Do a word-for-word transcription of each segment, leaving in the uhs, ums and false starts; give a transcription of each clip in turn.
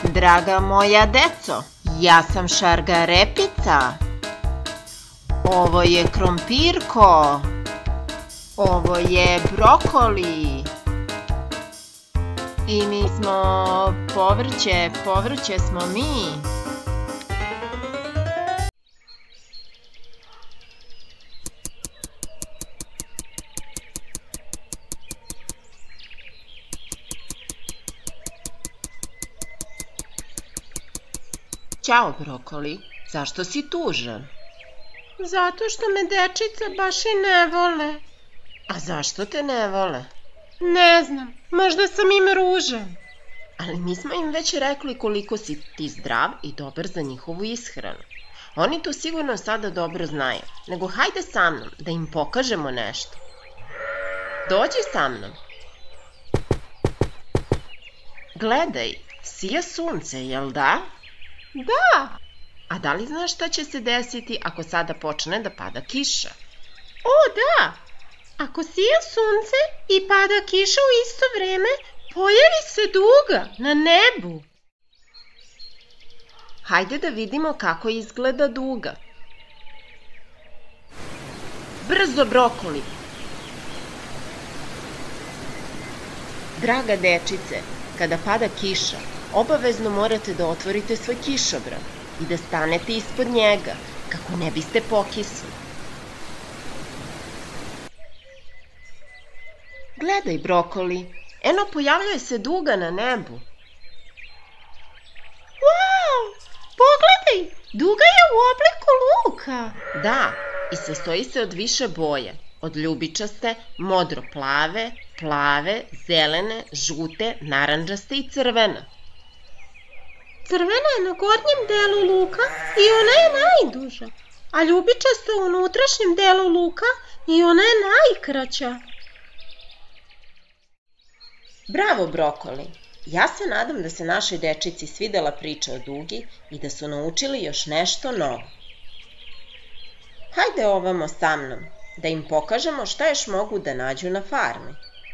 Draga moja deco, ja sam Šargarepica. Ovo je krompirko. Ovo je brokoli. I mi smo povrće, povrće smo mi. Ćao, brokoli, zašto si tužan? Zato što me dečice baš i ne vole. A zašto te ne vole? Ne znam, možda sam im ružan. Ali mi smo im već rekli koliko si ti zdrav i dobar za njihovu ishranu. Oni to sigurno sada dobro znaju, nego hajde sa mnom da im pokažemo nešto. Dođi sa mnom. Gledaj, sija sunce, jel da? Da. A da li znaš šta će se desiti ako sada počne da pada kiša? O, da. Ako sija sunce i pada kiša u isto vreme, pojavi se duga na nebu. Hajde da vidimo kako izgleda duga. Brzo, brokoli! Draga dečice, kada pada kiša, obavezno morate da otvorite svoj kišobran i da stanete ispod njega, kako ne biste pokisli. Gledaj, brokoli, eno pojavljuje se duga na nebu. Wow, pogledaj, duga je u obliku luka. Da, i sastoji se od više boje, od ljubičaste, modro-plave, plave, zelene, žute, narandžaste i crvene. Crvena je na gornjem delu luka i ona je najduža, a ljubičasta u unutrašnjem delu luka i ona je najkraća. Bravo, brokoli! Ja se nadam da se našoj dečici svidela priča o dugi i da su naučili još nešto novo. Hajde ovamo sa mnom, da im pokažemo šta još mogu da nađu na farmi.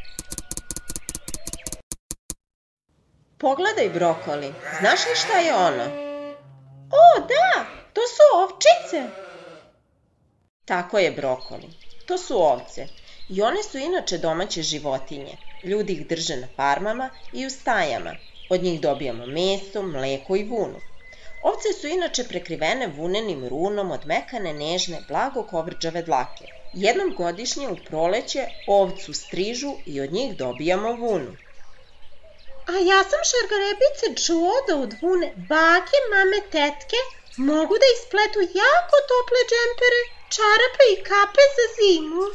Pogledaj, brokoli, znaš li šta je ono? O, da, to su ovčice. Tako je, brokoli, to su ovce. I one su inače domaće životinje. Ljudi ih drže na farmama i u stajama. Od njih dobijamo meso, mleko i vunu. Ovce su inače prekrivene vunenim runom od mekane, nežne, blago kovrđave dlake. Jednom godišnje u proleće ovcu strižu i od njih dobijamo vunu. A ja sam Šargarepice čuo da od vune bake, mame, tetke mogu da ispletu jako tople džempere, čarape i kape za zimu.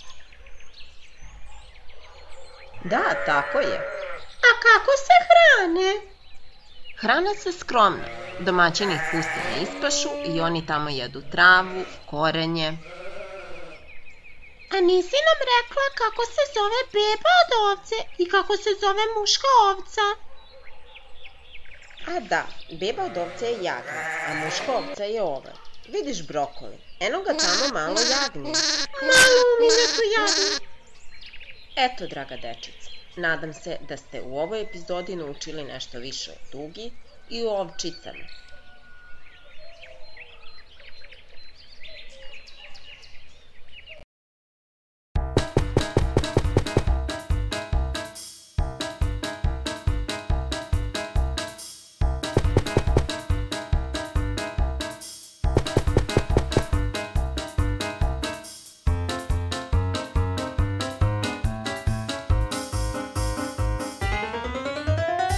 Da, tako je. A kako se hrane? Hrane se skromno. Domaćini ih puste na ispašu i oni tamo jedu travu, korenje. A nisi nam rekla kako se zove beba od ovce i kako se zove muška ovca? A da, beba od ovce je jagnje, a muška ovca je ovan. Vidiš, brokoli, eno ga tamo malo jagnje. Malo umire tu jagnje. Eto, draga dečice, nadam se da ste u ovoj epizodi naučili nešto više o dugi i o ovčicama.